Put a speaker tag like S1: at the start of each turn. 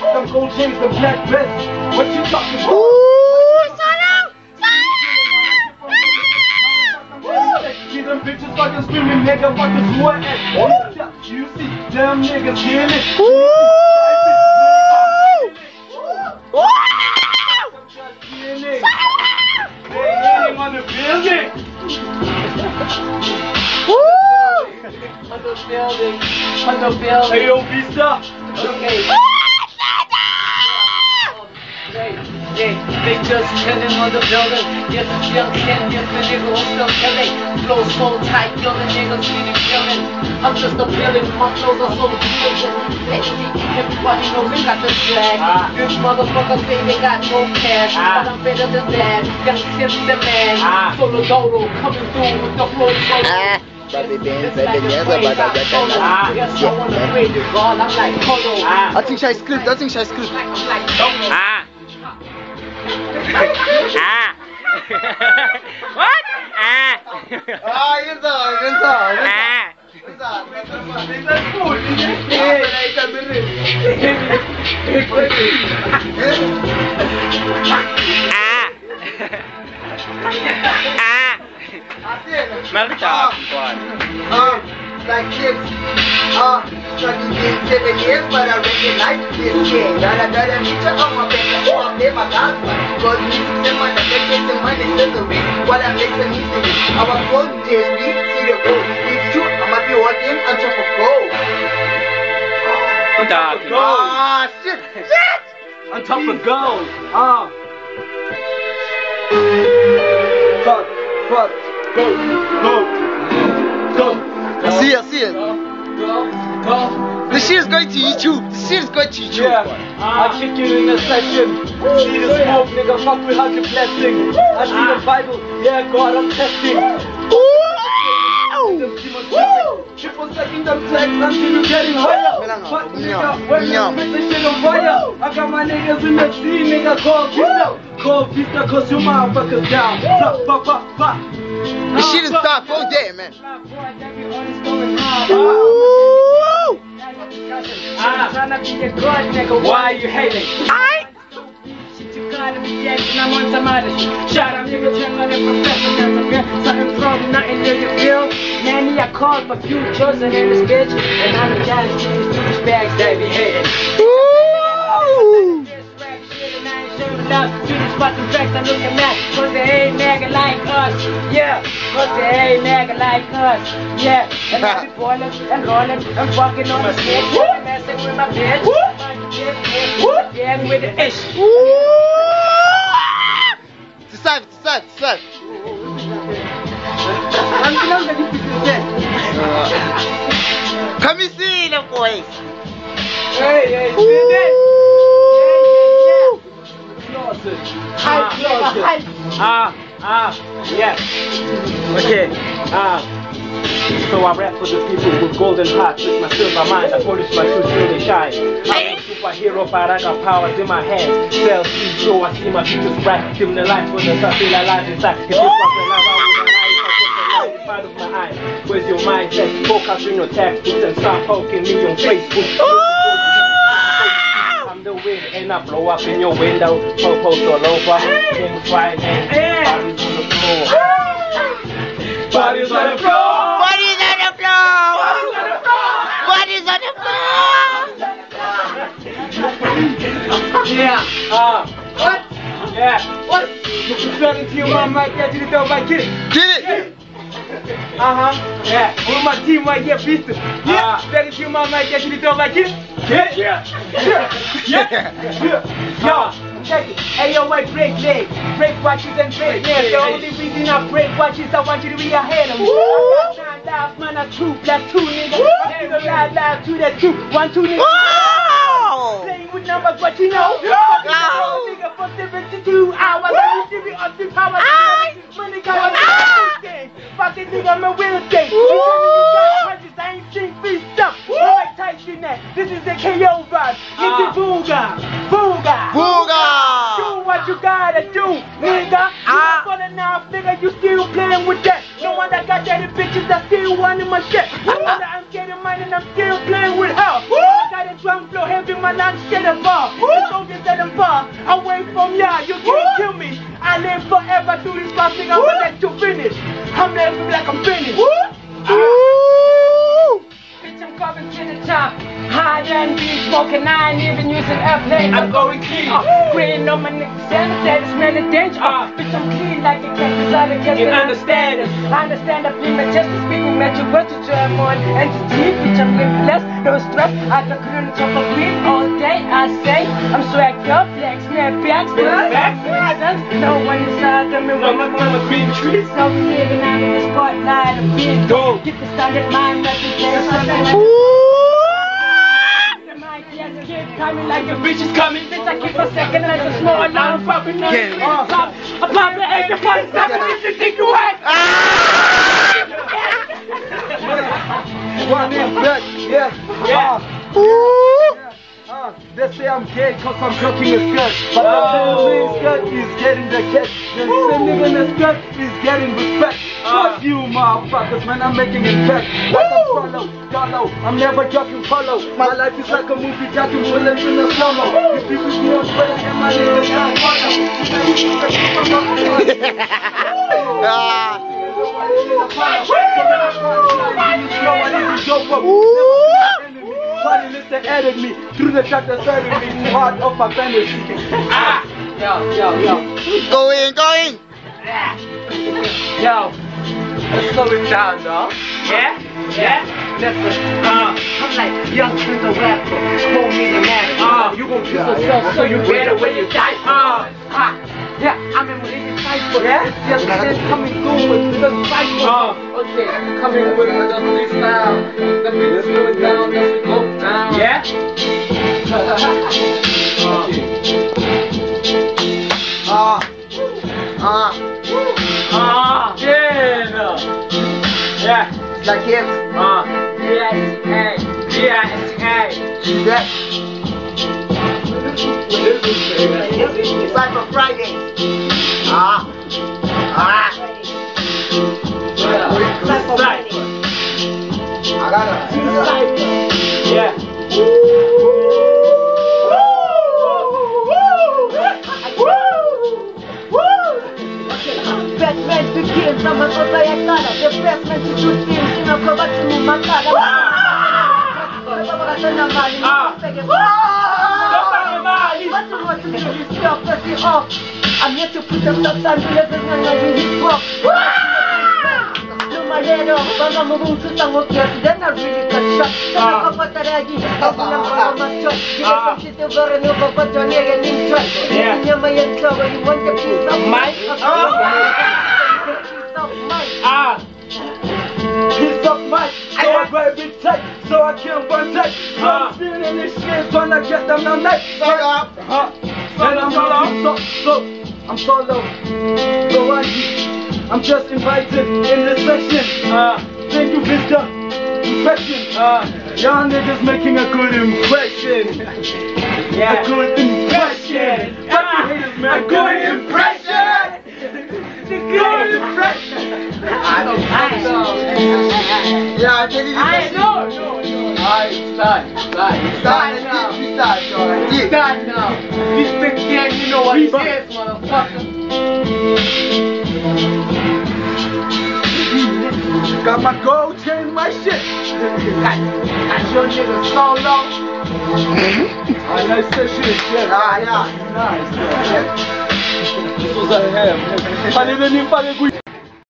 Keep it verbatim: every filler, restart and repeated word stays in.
S1: them gold chains, them black vests. What you talking about?
S2: Ooh, Solow!
S1: See them bitches fucking screaming, nigga, fucking sweat. You see, them niggas hearing it.
S2: Ooh! Ooh!
S1: On the building.
S2: Woo!
S3: On the building. On the building.
S1: Hey yo, Vista.
S3: Okay. Hey, hey, they just chillin' on the building. Yes, it's young Ken, yes, the nigga who's still killing. Flow so tight, yo, the niggas really killing. I'm just a feeling, my flows are so beautiful. Everybody knows they got the swag. Ah. This motherfucker say they got no cash, ah. But I'm better than that. Young Tim's the man. Ah. Solo Dodo coming through with the flow so.
S2: Ah. Baby Benz, baby Benz, but I got that.
S3: Ah, yes, I wanna play this ball. I'm like Polo.
S2: Ah. I think she's script. I think she's script.
S3: I'm like Dodo.
S2: Ah. Ah. What? Ah.
S4: Ah, yun sa, yun sa.
S2: Ah.
S4: Yun sa, yun sa school. Eh, ito din.
S2: Ah. Ah. Malta.
S4: Ah, like kids. Ah, studying in seven years, but I recognize this kid. Gotta gotta meet you on my back, so I'm there, my God. Cause music and money, they get the money, still the reach. What I make the music, our phone days, we see the gold. It's true, I might be working on top of gold.
S1: On top of gold.
S4: Ah, shit, shit!
S1: On top of gold. Ah. Fuck, fuck, go, go, go.
S2: I see it, I see it.
S1: Go, go.
S2: The shit is going to YouTube. The shit is going to YouTube.
S1: Yeah, I kick you in the session. See the smoke, nigga, fuck with hundred blessing. I see the Bible, yeah, God, I'm testing. Keep on taking them flex until you getting higher. Fuck nigga, when you spit the shit on fire. I got my niggas in the sea, nigga, call Vista. Call Vista, cause you motherfuckers down. Fuck, fuck, fuck, fuck.
S2: The shit is dark all day, man.
S1: Ooh. Ah. Tryna be a god, nigga. Why you hating?
S2: I.
S1: Shit, you gotta be acting. I'm on some other shit. Shut up, nigga. Turn on the professional. Something from nothing do you feel? Nanny, I called my futures and in this bitch, and I'm the guy that changes two bags that be hating.
S2: Ooh.
S1: Love to these fucking facts I'm looking at. Cause they ain't mega like us. Yeah, cause they ain't mega like us. Yeah, and I be boiling and rolling and fucking on my shit. Messing with my bitch. Yeah, with the ish.
S2: To side, to side, to side. Come and see the boys.
S1: Hey, hey, see that? Ah, ah, ah, yeah. Okay, ah. So I rap for the people with golden hearts, with my silver mind. I polish my shoes till they shine. I'm a superhero, but I got powers in my hands. Sell, see, show, I see my future's bright. Give me the life for the I feel alive inside. If this was a life, I would lie. If I put the light in front of my eyes. Where's your mindset? Focus on your textbooks and start poking me on Facebook. The wind and I blow up in your window. Popo's all over. Things right and bodies on the floor. Bodies on the floor.
S2: Bodies on the floor. Bodies on the floor.
S1: Yeah. Uh. What? Yeah. What? You can spell it to your mom right there. You know, get it.
S2: Get it.
S1: Uh huh. Yeah. With my team right here, Vista. Yeah. Spell it to your mom right there. You know, get it. Get it? Yeah. Yeah. Yeah. Yeah. Yo, check it. Hey, yo, wait, break legs. Break watches and break nails. The only reason I break watches, I want you to be ahead of me. I got nine lives, man, I two. That's two, nigga. I'm still alive, live, two, that's two. One, two, nigga. Playing with numbers, what you know? Nigga, for seventy-two hours. I need to be up to power. Money got a game. Fuck it, nigga, I'm a real estate. You tell me you got punches, I ain't seen Vista. I'm like Tyson that. This is the K O vibe. Get the booga, booga,
S2: booga.
S1: Do what you gotta do, nigga. You for the now, nigga, you still playing with that. No one that got that bitches that still wanting my shit. No one that I'm getting mine and I'm still playing with her. I got a drum flow heavy, man, I'm scared. that far. Bitch, don't get that far. Away from y'all, you can't kill me. I live forever through this fast thing. I'ma let you finish. I'm living like I'm finished. Bitch, I'm coming to the top. High and be smoking. I ain't even using airplane. I'm going clean. Uh, green on my niggas, sanitary, smell the danger. Uh, bitch, I'm clean like a cat. Cause I don't get understand it. I understand that being majestic, speaking magic words to German on entity. Bitch, I'm limitless, no stress. I can clean the top of green all day. I say, I'm swagged up, flex, snap backs, backs, reasons. No one inside of me. When I'm on the green trees. So living out of the spotlight. I'm being go. Get the standard mind, reputation. Coming like a bitch is coming, bitch. I keep a second like a small alarm popping on the top. I pop the A K forty-seven if you think you whack.
S5: One is back, yeah, yeah. Uh, they say I'm gay cause I'm joking a skirt. But the same skirt is getting the cat. The same nigga in the skirt is getting respect. Fuck you motherfuckers, man, I'm making impact. Like I'm Solow, Solow, I'm never joking follow. My life is like a movie, jacking bullets in the slow-mo. If you with me on Twitter and my niggas can't Funny listen edit me through the track that started me part of my fantasy.
S1: Ah! Yo, yo, yo.
S2: Go in, go in.
S1: Yo, let's slow it down, dog. Yeah? Yeah? Listen, uh, I'm like young Clint the rapper. Call me the man. Uh, you gon' kill yourself so you better when you die. Uh, ha. Yeah, I'm in T-Psyfa. Yeah? Yes, it's coming through with the T-Psyfa. Uh, okay, coming with the freestyle. Let me just slow it down, let's go down. Yeah?
S5: Ah.
S2: Ah.
S1: Ah. Yeah. Yeah.
S4: S L Y KIBBS.
S1: Ah. Yes, hey. Yes, hey.
S4: Yes. T-Psyfa Friday. Ah. Ah.
S1: T-Psyfa Friday.
S4: I got it.
S1: T-Psyfa. Yeah.
S6: Batman begins, sama kota yang kalah. The best man to do things, sino ko ba't sumakala? Ano ba ka na mali? What you want to do is stop, press it off. I'm here to put up top time to level ng naging hip-hop. Lumalero, baka mabungkot ang ukyat, then I really got shot. Sana papataragi, ako lang mga masyot. Kita pang situbara nyo, papatonigan yung shot. Hindi niya mayan sawa, you want the piece of mind?
S1: Ah!
S5: Piece of mind, so I grab it tight, so I can't run tight. So I'm feeling this shit, gonna get them all night.
S1: Solow.
S5: Huh? And I'm so, so, I'm Solow, Verangy. I'm just invited in this section. Uh, thank you, Vista. Impression. Uh, y'all niggas making a good impression.
S1: Yeah.
S5: A good impression. Fuck you haters, man.
S1: A good impression. The good impression. I don't know.
S4: Yeah, I tell you
S1: I know. No, no. Alright, start. Start. Start now.
S4: Start, start.
S1: Start now. This big game, you know what it is, motherfucker.
S5: Got my gold chain, my shit.
S1: Got, got your nigga Solow.
S5: Ah, nice session. Yeah.
S4: Ah, yeah.
S5: Nice. Yeah. This was a ham.